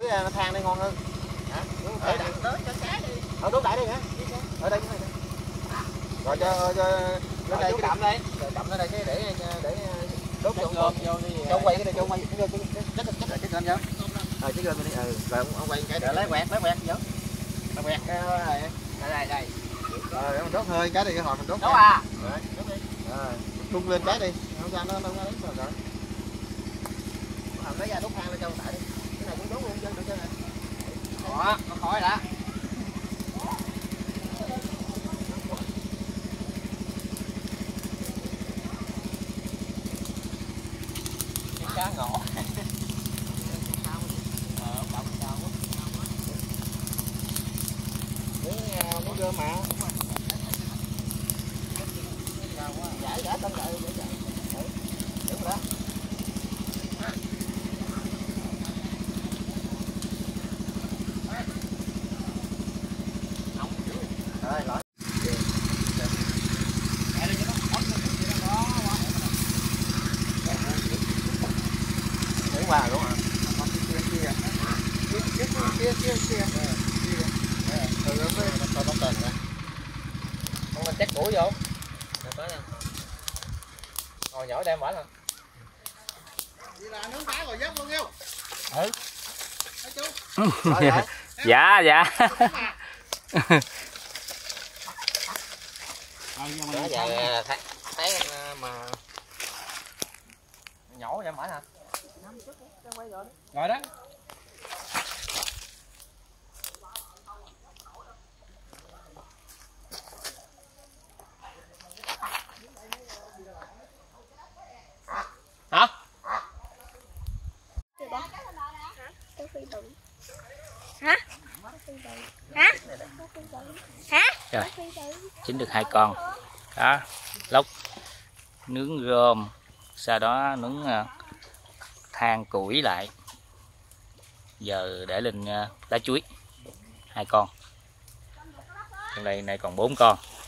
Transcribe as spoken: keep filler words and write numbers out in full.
cái than đây ngon hơn. Hả? Ở đây tới cho cá đi. Ở đốt đại đi hả? Ở đây cái này. Rồi cho cho lên đây cái đậm đây. Rồi đậm ở đây cái để để đốt vô vô đi. Cho quay cái này cho quay cái chắc chắc là cái lên chứ. Rồi cái lên đi. Ừ, rồi ông quay cái để lấy quẹt, lấy quẹt vô. Lấy quẹt cái này. Đây đây đây. Rồi mình đốt hơi cái đi cái hồi mình đốt. Đốt à. Rồi, đốt đi. Rồi, đun lên cái đi. Không sao nó nó nó rồi rồi. Làm lấy ra đốt than lên cho tại đi. Cái này cũng đốt luôn chân được chưa nè. Đó, nó khói đã. Cá ngộ. Ờ, bọng sao quá. Miếng miếng gơ mà. Giải giải tân đợi vậy vậy. Đúng rồi đó. Rồi, lỗi. Để qua đúng không? Con kia kia. Kia kia kia kia. Ừ, nó mới con con tên rồi. Con mình chắc củi vô. Để tới nè. Ngồi nhỏ đem mở lên. Vậy là nướng cá rồi dốc luôn yêu. Ừ. Hả chú? Dạ dạ. Đó giờ thấy thấy mà nhổ ra mở hả? Rồi đó. Hả? Hả? Hả? Hả? Rồi, chín được hai con cá lóc nướng rơm, sau đó nướng uh, than củi lại. Giờ để lên uh, lá chuối hai con. Trong đây này còn bốn con.